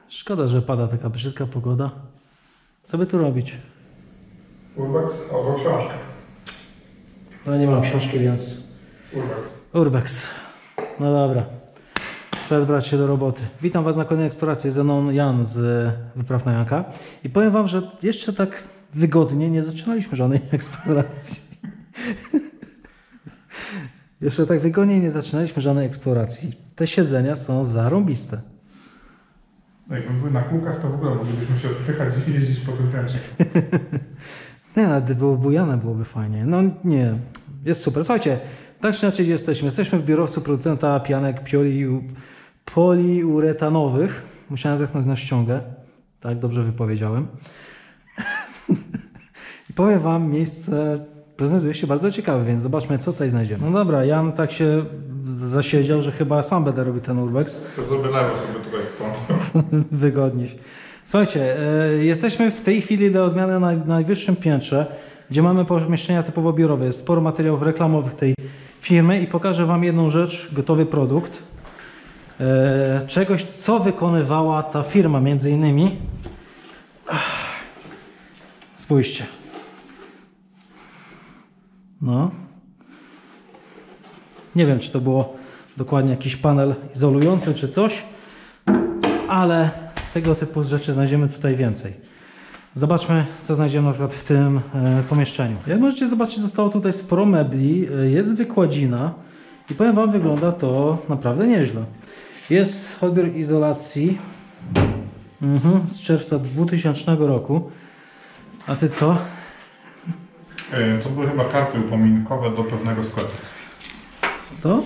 Szkoda, że pada taka brzydka pogoda. Co by tu robić? Urbex albo książkę. No nie mam książki, więc... Urbex. No dobra. Czas brać się do roboty. Witam Was na kolejnej eksploracji. Ze mną Jan z Wypraw na Janka. I powiem Wam, że jeszcze tak wygodnie nie zaczynaliśmy żadnej eksploracji. Jeszcze tak wygodnie nie zaczynaliśmy żadnej eksploracji. Te siedzenia są zarąbiste. Jakby były na kółkach, to w ogóle moglibyśmy się odpychać i jeździć po tym tęczy. Nie, nawet gdyby było bujane, byłoby fajnie. No nie, jest super. Słuchajcie, tak czy inaczej jesteśmy. Jesteśmy w biurowcu producenta pianek poliuretanowych. Musiałem zerknąć na ściągę. Tak, dobrze wypowiedziałem. I powiem Wam, miejsce prezentuje się bardzo ciekawe, więc zobaczmy, co tutaj znajdziemy. No dobra, Jan tak się zasiedział, że chyba sam będę robił ten urbex. To zrobię lewo sobie tutaj stąd. Wygodnie. Słuchajcie, jesteśmy w tej chwili dla odmiany na najwyższym piętrze, gdzie mamy pomieszczenia typowo biurowe. Jest sporo materiałów reklamowych tej firmy i pokażę Wam jedną rzecz, gotowy produkt. Czegoś, co wykonywała ta firma, między innymi. Spójrzcie. No. Nie wiem, czy to było dokładnie jakiś panel izolujący, czy coś, ale tego typu rzeczy znajdziemy tutaj więcej. Zobaczmy, co znajdziemy na przykład w tym pomieszczeniu. Jak możecie zobaczyć, zostało tutaj sporo mebli, jest wykładzina i powiem Wam, wygląda to naprawdę nieźle. Jest odbiór izolacji z czerwca 2000 roku. A Ty co? To były chyba karty upominkowe do pewnego sklepu. To?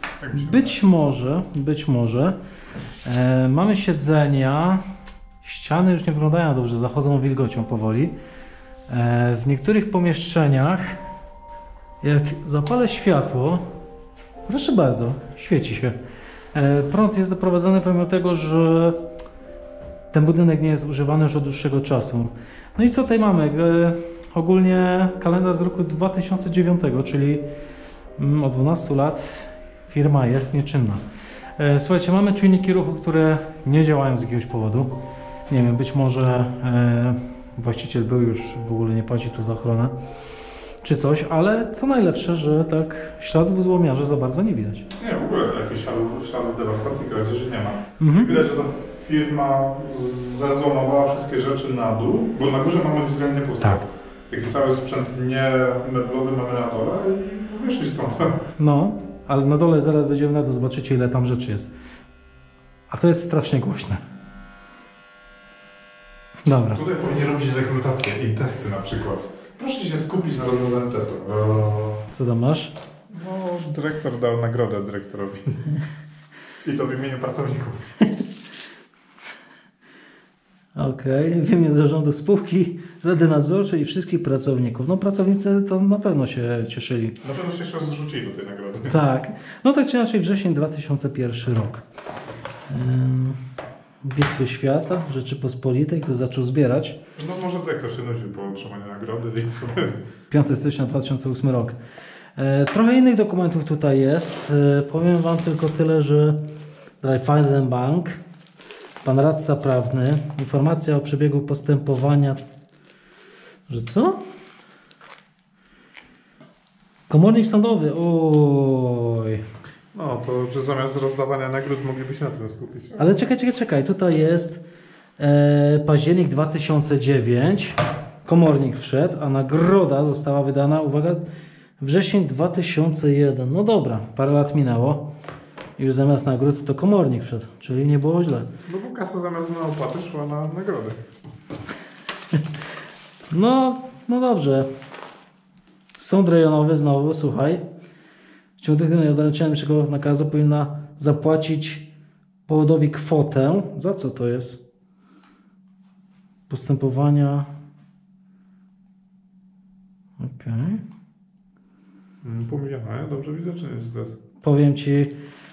Być może. Mamy siedzenia. Ściany już nie wyglądają dobrze, zachodzą wilgocią powoli. W niektórych pomieszczeniach, jak zapalę światło, proszę bardzo, świeci się. Prąd jest doprowadzony pomimo tego, że ten budynek nie jest używany już od dłuższego czasu. No i co tutaj mamy? Ogólnie kalendarz z roku 2009, czyli od 12 lat firma jest nieczynna. Słuchajcie, mamy czujniki ruchu, które nie działają z jakiegoś powodu. Nie wiem, być może właściciel był już, w ogóle nie płaci tu za ochronę, czy ale co najlepsze, że tak śladów złomiarza za bardzo nie widać. Nie, w ogóle jakichś śladów dewastacji, kradzieży nie ma. Widać, że ta firma zezłamowała wszystkie rzeczy na dół, bo na górze mamy względnie pusto. Tak. Taki cały sprzęt nie meblowy mamy na dole i wyszli stąd. No, ale na dole zaraz będziemy na dół, zobaczycie, ile tam rzeczy jest. A to jest strasznie głośne. Dobra. Tutaj powinien robić rekrutację i testy na przykład. Proszę się skupić na rozwiązaniu testu. Co tam masz? No, dyrektor dał nagrodę dyrektorowi. I to w imieniu pracowników. Okej, w imieniu zarządu spółki, Rady Nadzorczej i wszystkich pracowników. No pracownicy to na pewno się cieszyli. Na pewno się jeszcze raz zrzucili do tej nagrody. Tak. No tak czy inaczej wrzesień 2001 rok. Bitwy świata, Rzeczypospolitej, kto zaczął zbierać. No może dyrektor się nudził po otrzymaniu nagrody i sobie... 5 stycznia 2008 rok. Trochę innych dokumentów tutaj jest. Powiem Wam tylko tyle, że Raiffeisenbank, pan radca prawny, informacja o przebiegu postępowania, że co? Komornik sądowy, oj. No to, że zamiast rozdawania nagród mogliby się na tym skupić. Ale czekaj, tutaj jest październik 2009, komornik wszedł, a nagroda została wydana, uwaga, wrzesień 2001. No dobra, parę lat minęło. Już zamiast nagród to komornik wszedł, czyli nie było źle. No bo kasa zamiast na opłaty szła na nagrody. No dobrze. Sąd rejonowy znowu, słuchaj. W ciągu tych dni odręczenia czego nakazu powinna zapłacić powodowi kwotę. Za co to jest? Postępowania. Okej. Pół miliona, ja dobrze widzę, czy nie? Powiem Ci,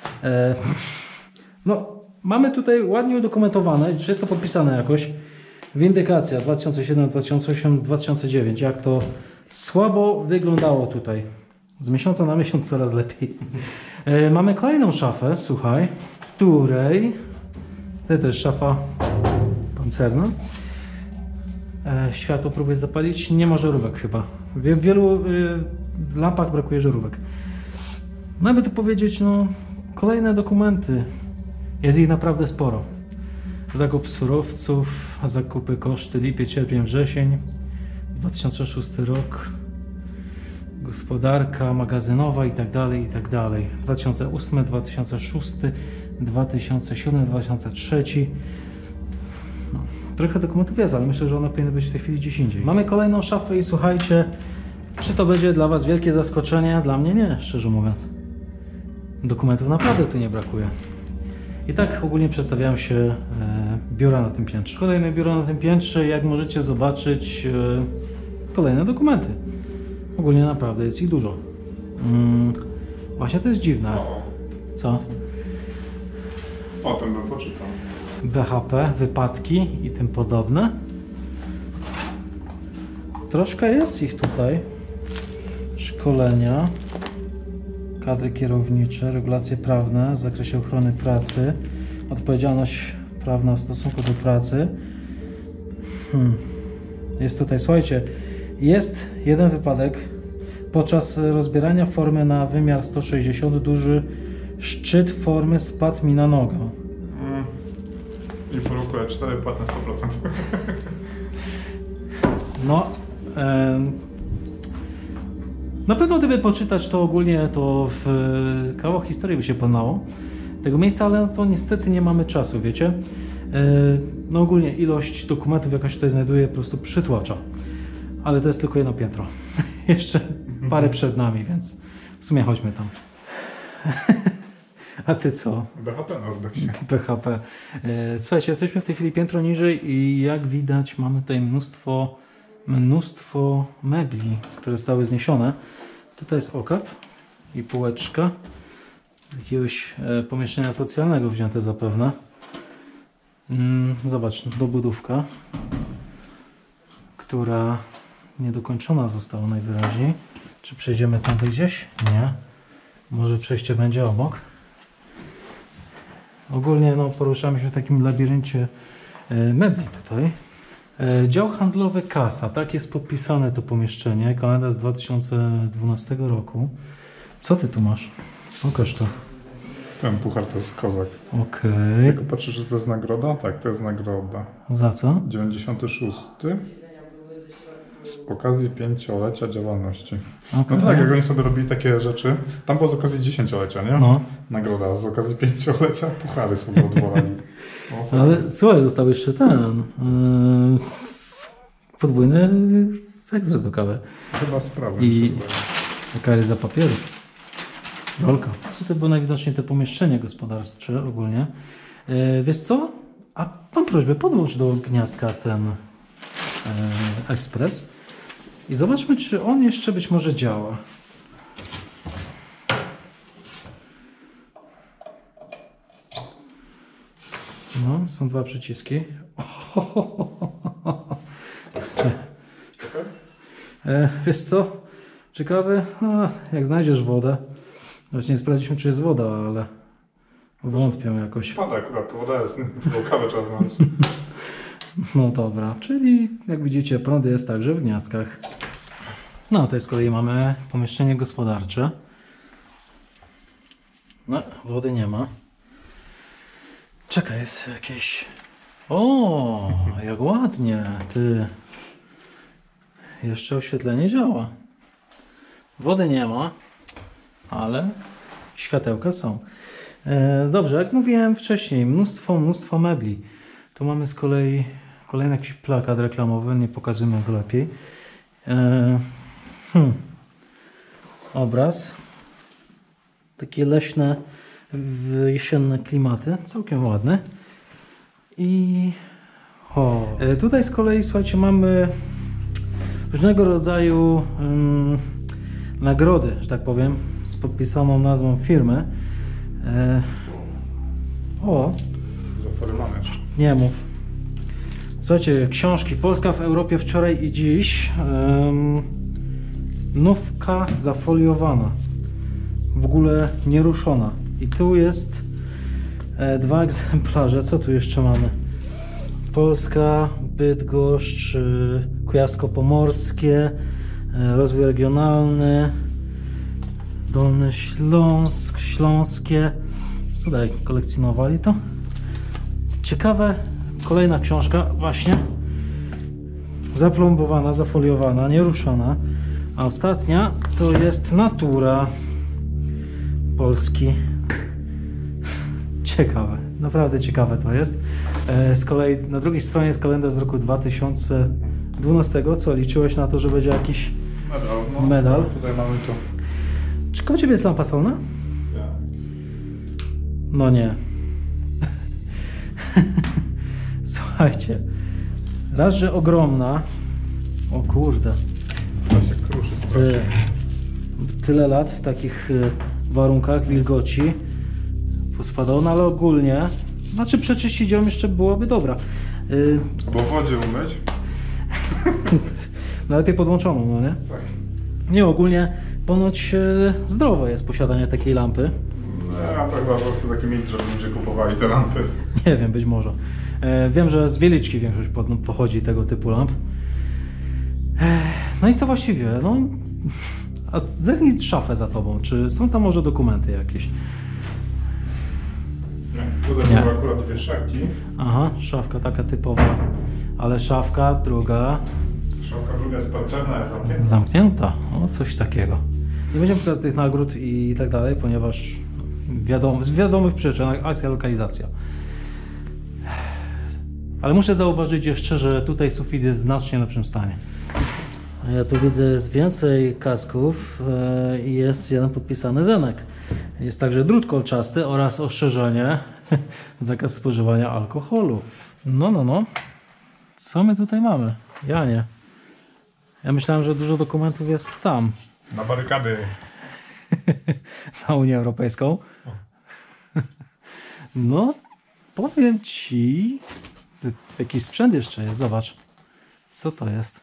no mamy tutaj ładnie udokumentowane, czy jest to podpisane jakoś, windykacja 2007, 2008, 2009, jak to słabo wyglądało tutaj. Z miesiąca na miesiąc coraz lepiej. Mamy kolejną szafę, słuchaj, w której To jest szafa pancerna. Światło próbuję zapalić. Nie ma żarówek chyba. W wielu lampach brakuje żarówek. No jakby to powiedzieć, no kolejne dokumenty. Jest ich naprawdę sporo. Zakup surowców, zakupy, koszty, lipiec, sierpień, wrzesień, 2006 rok, gospodarka magazynowa i tak dalej, i tak dalej. 2008, 2006, 2007, 2003. No, trochę dokumentów jest, ale myślę, że one powinny być w tej chwili gdzieś indziej. Mamy kolejną szafę i słuchajcie, czy to będzie dla Was wielkie zaskoczenie? Dla mnie nie, szczerze mówiąc. Dokumentów naprawdę tu nie brakuje. I tak ogólnie przedstawiają się biura na tym piętrze. Kolejne biuro na tym piętrze, jak możecie zobaczyć, kolejne dokumenty. Ogólnie naprawdę jest ich dużo. Właśnie to jest dziwne. Co? O tym bym poczytał. BHP, wypadki i tym podobne. Troszkę jest ich tutaj. Szkolenia. Kadry kierownicze, regulacje prawne w zakresie ochrony pracy, odpowiedzialność prawna w stosunku do pracy. Jest tutaj, słuchajcie, jest jeden wypadek. Podczas rozbierania formy na wymiar 160 duży szczyt formy spadł mi na nogę. I produkuje 4 płatne 100%. No, na pewno gdyby poczytać to ogólnie, to w kawał historii by się poznało tego miejsca, ale to niestety nie mamy czasu, wiecie. No ogólnie ilość dokumentów, jaka się tutaj znajduje, po prostu przytłacza. Ale to jest tylko jedno piętro. Jeszcze parę przed nami, więc w sumie chodźmy tam. A ty co? BHP na Ordeksie. BHP. Słuchajcie, jesteśmy w tej chwili piętro niżej i jak widać mamy tutaj mnóstwo mebli, które zostały zniesione. Tutaj jest okap i półeczka jakiegoś pomieszczenia socjalnego wzięte zapewne. Zobacz, dobudówka, która niedokończona została najwyraźniej. Czy przejdziemy tam gdzieś? Nie. Może przejście będzie obok. Ogólnie no, poruszamy się w takim labiryncie mebli tutaj. Dział handlowy Kasa, tak jest podpisane to pomieszczenie, kalendarz z 2012 roku. Co ty tu masz? Pokaż to. Ten puchar to jest kozak. Okej. Tylko patrzę, że to jest nagroda? Tak, to jest nagroda. Za co? 96. Z okazji 5-lecia działalności. Okay. No tak, jak oni sobie robili takie rzeczy. Tam było z okazji 10-lecia, nie? No. Nagroda. Z okazji 5-lecia puchary sobie odwołali. Ale słuchaj, został jeszcze ten podwójny ekspres do kawy. Chyba sprawy. I karyza papieru. Rolka. Tutaj było najwidoczniej to pomieszczenie gospodarcze ogólnie. Wiesz co? A mam prośbę, podłącz do gniazdka ten ekspres i zobaczmy, czy on jeszcze być może działa. No, są dwa przyciski. Wiesz co? Ciekawe, jak znajdziesz wodę. Właśnie nie sprawdziliśmy, czy jest woda, ale wątpię jakoś. Pada akurat, woda jest, bo kawę trzeba znaleźć. No dobra, czyli jak widzicie, prąd jest także w gniazdkach. No, tutaj z kolei mamy pomieszczenie gospodarcze. No, wody nie ma. Czekaj, jest jakieś... O, jak ładnie, ty. Jeszcze oświetlenie działa. Wody nie ma, ale światełka są. Dobrze, jak mówiłem wcześniej, mnóstwo mebli. Tu mamy z kolei kolejny jakiś plakat reklamowy, nie pokażemy go lepiej. Obraz. Takie leśne, jesienne klimaty, całkiem ładne. I tutaj z kolei, słuchajcie, mamy różnego rodzaju nagrody, że tak powiem, z podpisaną nazwą firmy. Zaforywane jeszcze. Nie mów. Słuchajcie, książki Polska w Europie wczoraj i dziś. Nówka zafoliowana. W ogóle nieruszona. I tu jest 2 egzemplarze. Co tu jeszcze mamy? Polska, Bydgoszcz, Kujawsko-Pomorskie, rozwój regionalny, Dolny Śląsk, Śląskie. Co dalej kolekcjonowali to? Ciekawe, kolejna książka właśnie zaplombowana, zafoliowana, nieruszona. A ostatnia to jest Natura Polski. Ciekawe, naprawdę ciekawe to jest. Z kolei na drugiej stronie jest kalendarz z roku 2012. Co, liczyłeś na to, że będzie jakiś medal? Tutaj mamy to. Czy koło ciebie jest lampa solna? Tak. No nie. Słuchajcie, raz, że ogromna. O kurde. To się kruszy strasznie. Tyle lat w takich warunkach wilgoci pospadało, no ale ogólnie, znaczy przeczyścić ją jeszcze byłoby dobra. Bo w wodzie umyć? Najlepiej podłączoną, no nie? Tak. Nie, ogólnie ponoć zdrowe jest posiadanie takiej lampy. Ja to chyba po prostu taki mit, żeby ludzie kupowali te lampy. Nie wiem, być może. Wiem, że z Wieliczki większość pochodzi tego typu lamp. No i co właściwie? No, a zerknij szafę za tobą. Czy są tam może dokumenty jakieś? Nie, tutaj były akurat dwie szafki. Aha, szafka taka typowa. Ale szafka druga... Szafka druga jest pancerna, jest zamknięta. Zamknięta? O, coś takiego. Nie będziemy teraz tych nagród i tak dalej, ponieważ z wiadomych przyczyn, akcja, lokalizacja. Ale muszę zauważyć jeszcze, że tutaj sufit jest w znacznie lepszym stanie. Ja tu widzę więcej kasków i jest jeden podpisany Zenek. Jest także drut kolczasty oraz ostrzeżenie, zakaz spożywania alkoholu. No. Co my tutaj mamy? Ja nie. Ja myślałem, że dużo dokumentów jest tam. Na barykady. Na Unię Europejską. No, powiem ci, jakiś sprzęt jeszcze jest, zobacz. Co to jest?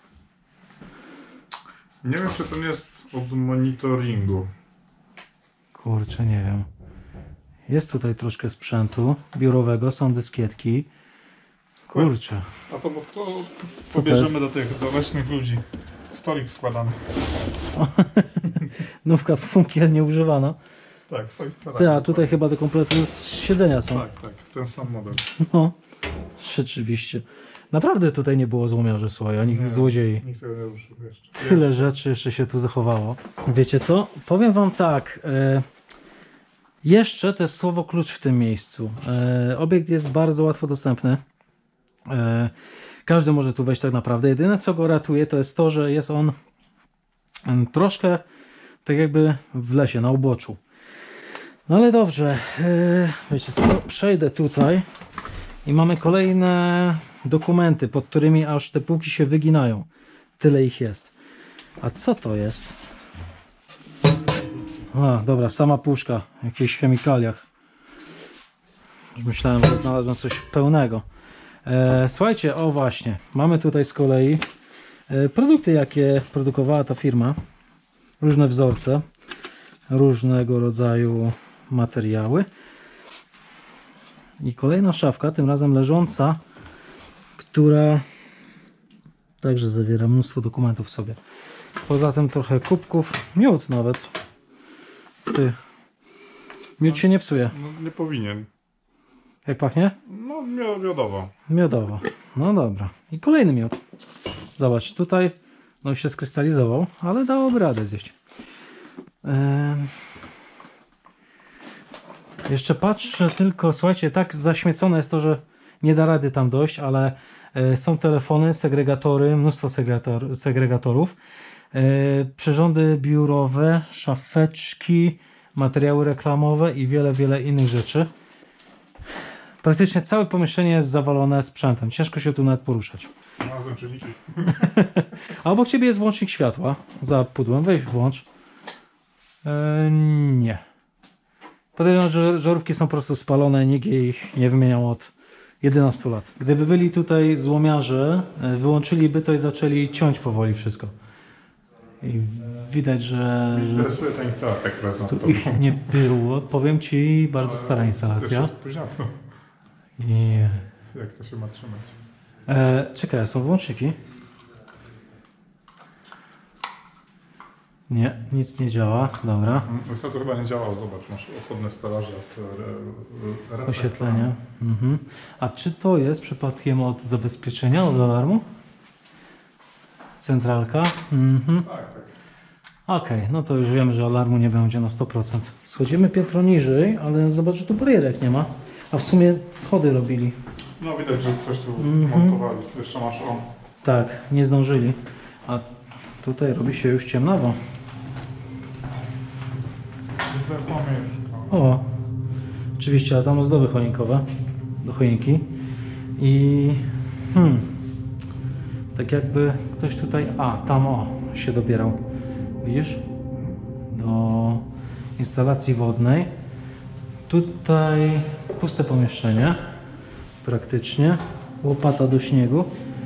Nie wiem, czy to nie jest od monitoringu. Kurczę, nie wiem. Jest tutaj troszkę sprzętu biurowego, są dyskietki. Kurczę. A to bo to pobierzemy do tych leśnych ludzi. Stolik składany. Nówka funkiel nieużywana. Tak, stolik składany. Ty, a tutaj chyba do kompletu siedzenia są. Tak, ten sam model. No, rzeczywiście. Naprawdę tutaj nie było złomiarzy, słuchaj, ani złodziei. Nikt tego nie ruszył jeszcze. Tyle rzeczy jeszcze się tu zachowało. Wiecie co? Powiem wam tak. Jeszcze to jest słowo klucz w tym miejscu. Obiekt jest bardzo łatwo dostępny. Każdy może tu wejść tak naprawdę. Jedyne co go ratuje to jest to, że jest on troszkę tak jakby w lesie, na uboczu. No ale dobrze. Wiecie co? Przejdę tutaj i mamy kolejne dokumenty, pod którymi aż te półki się wyginają. Tyle ich jest. A co to jest? A, dobra, sama puszka w jakichś chemikaliach. Już myślałem, że znalazłem coś pełnego. Słuchajcie, o właśnie, mamy tutaj z kolei produkty, jakie produkowała ta firma. Różne wzorce, różnego rodzaju materiały. I kolejna szafka, tym razem leżąca, która także zawiera mnóstwo dokumentów w sobie. Poza tym trochę kubków, miód nawet. Ty, miód się nie psuje. No, nie powinien. Jak pachnie? No, miodowo. Miodowo. No dobra. I kolejny miód. Zobacz, tutaj no już się skrystalizował, ale dałoby radę zjeść. Jeszcze patrzę tylko, słuchajcie, tak zaśmiecone jest to, że nie da rady tam dojść, ale są telefony, segregatory, mnóstwo segregatorów, przyrządy biurowe, szafeczki, materiały reklamowe i wiele innych rzeczy. Praktycznie całe pomieszczenie jest zawalone sprzętem. Ciężko się tu nawet poruszać. Znalazłem czynniki. A obok ciebie jest włącznik światła. Za pudłem. Weź włącz. Nie. Podejrzewam, że żarówki są po prostu spalone. Nikt ich nie wymieniał od 11 lat. Gdyby byli tutaj złomiarze, wyłączyliby to i zaczęli ciąć powoli wszystko. I widać, że Interesuje ta instalacja, która jest na tu to. ich nie było. Powiem Ci, bardzo stara instalacja. Spóźniaco. I... Jak to się ma trzymać? Czekaj, są włączniki? Nie, nic nie działa. Dobra. To chyba nie działało. Zobacz, masz osobne stelaże z Oświetlenie. Mhm. A czy to jest przypadkiem od zabezpieczenia, od alarmu? Centralka? Mhm. Tak, tak. Okej, no to już wiemy, że alarmu nie będzie na 100%. Schodzimy piętro niżej, ale zobacz, że tu barierek nie ma. A w sumie schody robili. No widać, że coś tu montowali. Jeszcze masz Tak, nie zdążyli. A tutaj robi się już ciemnawo. zdechła mieszka. O, oczywiście, a tam ozdoby choinkowe do choinki. I tak jakby ktoś tutaj, tam się dobierał. Widzisz? Do instalacji wodnej. Tutaj puste pomieszczenie. Praktycznie. Łopata do śniegu.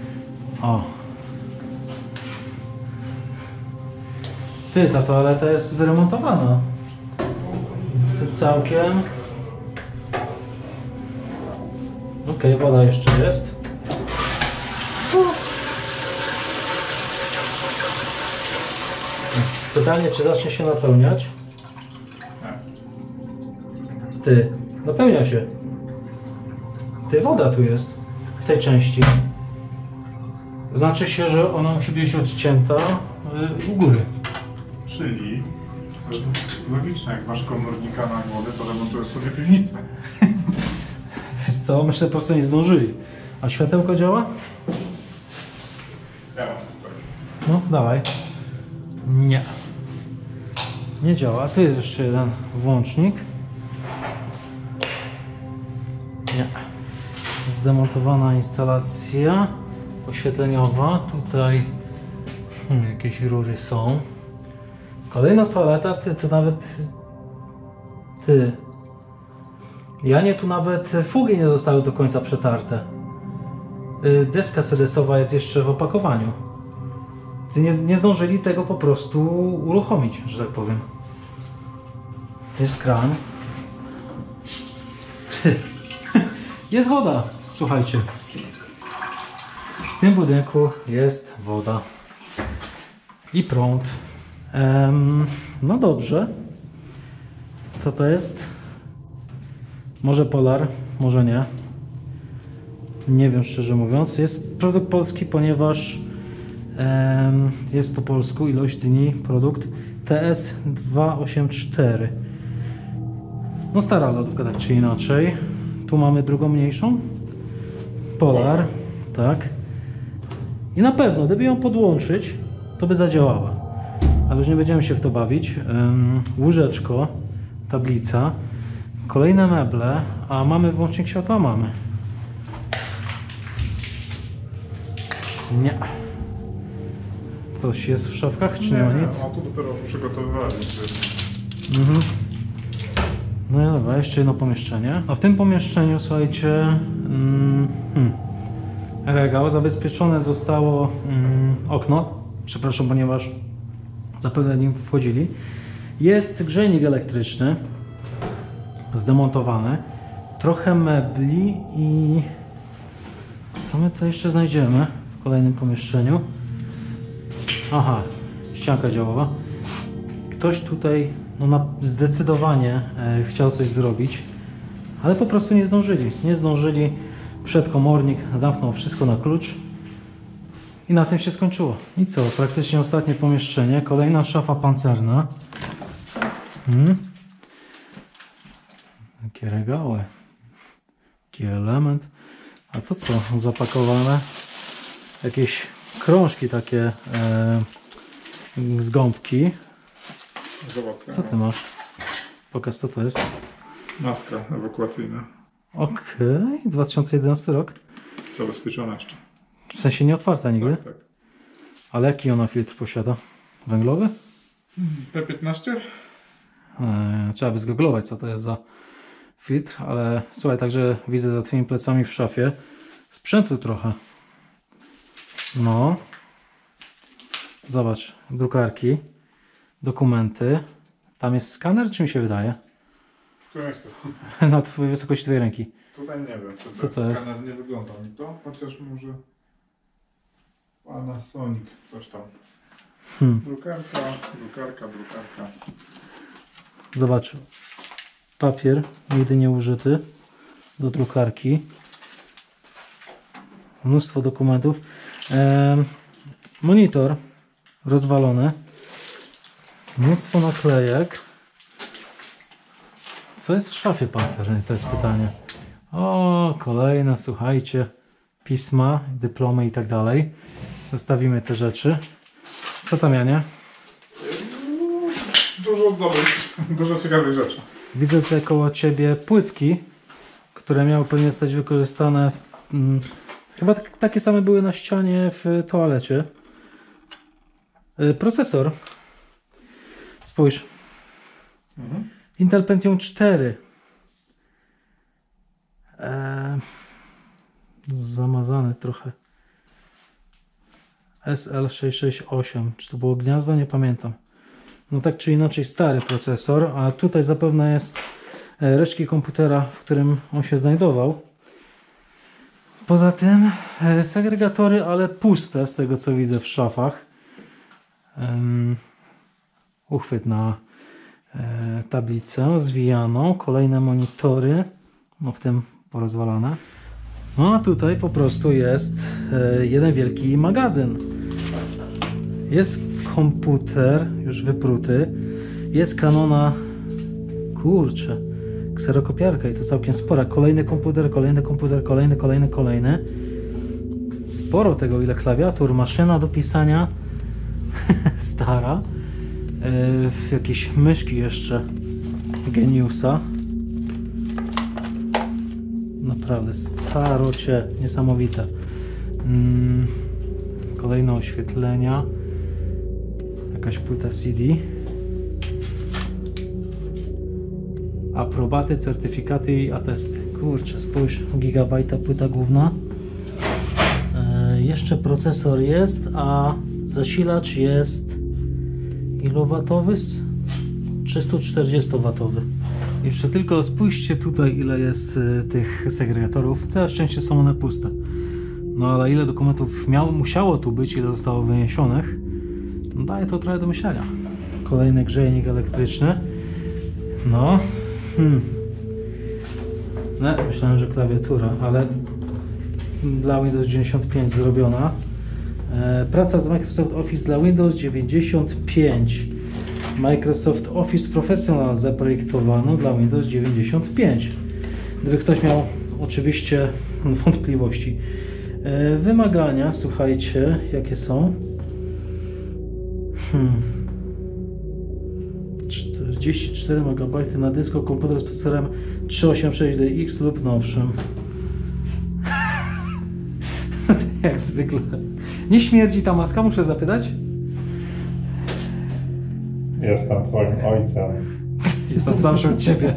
Ty, ta toaleta jest wyremontowana. To całkiem... Okej, woda jeszcze jest. Co? Pytanie, czy zacznie się napełniać? Ty, napełnia się. Ty, woda tu jest. W tej części. Znaczy się, że ona musi być odcięta u góry. Czyli logiczne, jak masz komornika na głowie, to remontujesz sobie piwnicę. Wiesz co, myślę, po prostu nie zdążyli. A światełko działa? Ja mam tutaj. No, dawaj. Nie. Nie działa. Tu jest jeszcze jeden włącznik. Nie. Zdemontowana instalacja oświetleniowa. Tutaj jakieś rury są. Kolejna toaleta, to nawet... Janie, tu nawet fugi nie zostały do końca przetarte. Deska sedesowa jest jeszcze w opakowaniu. Nie zdążyli tego po prostu uruchomić, że tak powiem. Jest kran. Jest woda, słuchajcie. W tym budynku jest woda. I prąd. No dobrze. Co to jest? Może Polar, może nie. Nie wiem, szczerze mówiąc. Jest produkt polski, ponieważ jest po polsku ilość dni produkt TS284. No stara lodówka, tak czy inaczej. Tu mamy drugą mniejszą. Polar, tak. I na pewno, gdyby ją podłączyć, to by zadziałała. Ale już nie będziemy się w to bawić. Łóżeczko, tablica, kolejne meble, a mamy włącznik światła? Mamy. Nie. Coś jest w szafkach, czy nie ma nic? No tu dopiero przygotowywali. No i dobra, jeszcze jedno pomieszczenie. A w tym pomieszczeniu, słuchajcie, regał. Zabezpieczone zostało okno. Przepraszam, ponieważ zapewne nim wchodzili. Jest grzejnik elektryczny. Zdemontowany. Trochę mebli i... Co my to jeszcze znajdziemy w kolejnym pomieszczeniu? Aha, ścianka działowa. Ktoś tutaj zdecydowanie chciał coś zrobić, ale po prostu nie zdążyli. Nie zdążyli. Wszedł komornik, zamknął wszystko na klucz i na tym się skończyło. I co? Praktycznie ostatnie pomieszczenie. Kolejna szafa pancerna. Takie regały. Taki element. A to co? Zapakowane jakieś krążki takie z gąbki. Zobacz. Co ty masz? Pokaż, co to jest. Maska ewakuacyjna. Okej, 2011 rok. Zabezpieczona jeszcze. W sensie nie otwarta nigdy? Tak, tak. Ale jaki ona filtr posiada? Węglowy? P15? Trzeba by zgooglować, co to jest za filtr, ale słuchaj, także widzę za twoimi plecami w szafie sprzętu trochę. No. Zobacz, drukarki, dokumenty. Tam jest skaner, czy mi się wydaje? W którym jest to? Na wysokości twojej ręki. Tutaj nie wiem, Co to jest? Skaner nie wygląda mi to, chociaż może Panasonic, coś tam. Drukarka. Zobacz, papier jedynie użyty do drukarki. Mnóstwo dokumentów. Monitor rozwalony. Mnóstwo naklejek. Co jest w szafie pancernej? To jest pytanie. O, kolejne, słuchajcie, pisma, dyplomy i tak dalej. Zostawimy te rzeczy. Co tam, Janie? Dużo dobrych, dużo ciekawych rzeczy. Widzę tutaj koło ciebie płytki, które miały pewnie zostać wykorzystane. Chyba takie same były na ścianie w toalecie. Procesor. Spójrz. Intel Pentium 4. Zamazany trochę. SL668. Czy to było gniazdo? Nie pamiętam. No tak czy inaczej stary procesor, a tutaj zapewne jest resztki komputera, w którym on się znajdował. Poza tym segregatory, ale puste z tego co widzę w szafach. Uchwyt na tablicę zwijaną, kolejne monitory, no w tym porozwalane. No a tutaj po prostu jest jeden wielki magazyn. Jest komputer już wypruty, jest Canona, kurczę, kserokopiarka i to całkiem spora. Kolejny komputer, kolejny. Sporo tego, ile klawiatur, maszyna do pisania stara. Jakieś myszki jeszcze Geniusa. Naprawdę starocie, niesamowite. Kolejne oświetlenia. Jakaś płyta CD. Aprobaty, certyfikaty i atesty. Kurczę, spójrz, gigabajta płyta główna. Jeszcze procesor jest, a zasilacz jest ilowatowy? 340-watowy. Jeszcze tylko spójrzcie tutaj, ile jest tych segregatorów. Całe szczęście są one puste. No ale ile dokumentów musiało tu być, ile zostało wyniesionych, no daje to trochę do myślenia. Kolejny grzejnik elektryczny. No. No, myślałem, że klawiatura, ale dla Windows 95 zrobiona. Praca z Microsoft Office dla Windows 95. Microsoft Office Professional zaprojektowano dla Windows 95. Gdyby ktoś miał oczywiście wątpliwości. Wymagania, słuchajcie, jakie są? 44 MB na dysku, komputer z procesorem 386DX lub nowszym. Jak zwykle. Nie śmierdzi ta maska, muszę zapytać? Jestem twoim ojcem. Jestem starszy od ciebie.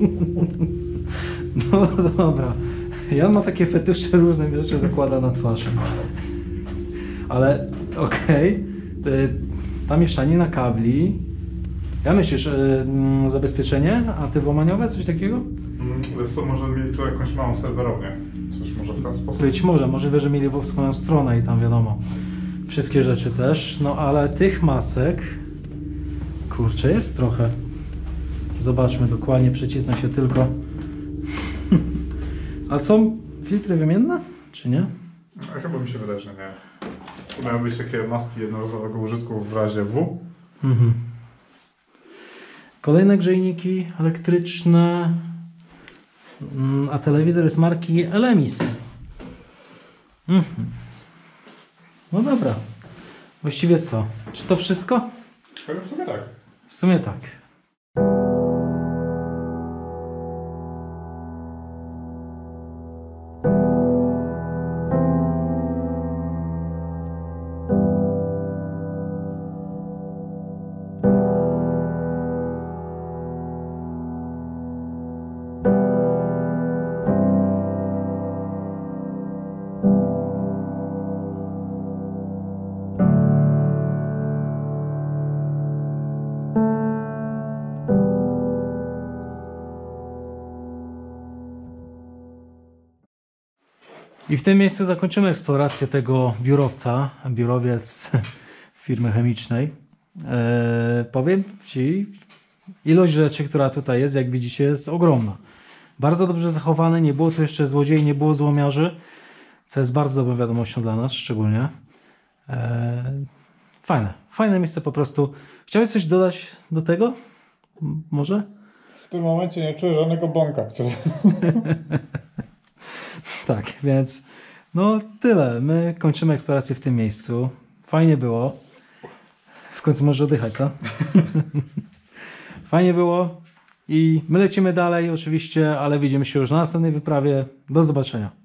No dobra. Jan ma takie fetysze, różne rzeczy zakłada na twarz. Ale okej. Tam mieszanie na kabli. Ja myślisz, zabezpieczenie antywłamaniowe, coś takiego? Wiesz co, może mieli tu jakąś małą serwerownię. Coś może w ten sposób. Być może, możliwe, że mieli swoją stronę i tam wiadomo. Wszystkie rzeczy też. No ale tych masek, kurczę, jest trochę. Zobaczmy dokładnie, przycisnę się tylko. Ale są filtry wymienne, czy nie? Chyba mi się wydaje, że nie. To miały być takie maski jednorazowego użytku w razie W. Kolejne grzejniki elektryczne, a telewizor jest marki Elemis. No dobra. Właściwie co? Czy to wszystko? Chyba w sumie tak. W sumie tak. I w tym miejscu zakończymy eksplorację tego biurowiec firmy chemicznej. Powiem Ci, ilość rzeczy, która tutaj jest, jak widzicie, jest ogromna. Bardzo dobrze zachowane, nie było tu jeszcze złodziei, nie było złomiarzy, co jest bardzo dobrą wiadomością dla nas szczególnie. Fajne miejsce po prostu. Chciałeś coś dodać do tego? Może? W tym momencie nie czuję żadnego bąka, który... Tak, więc no tyle. My kończymy eksplorację w tym miejscu. Fajnie było. W końcu możesz oddychać, co? Fajnie było i my lecimy dalej oczywiście, ale widzimy się już na następnej wyprawie. Do zobaczenia.